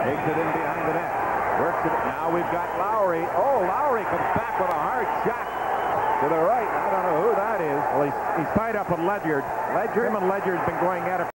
Takes it in behind the net. Works it. Now we've got Lowry. Oh, Lowry comes back with a hard shot to the right. I don't know who that is. Well, he's tied up with Ledyard. Him and Ledyard's been going at it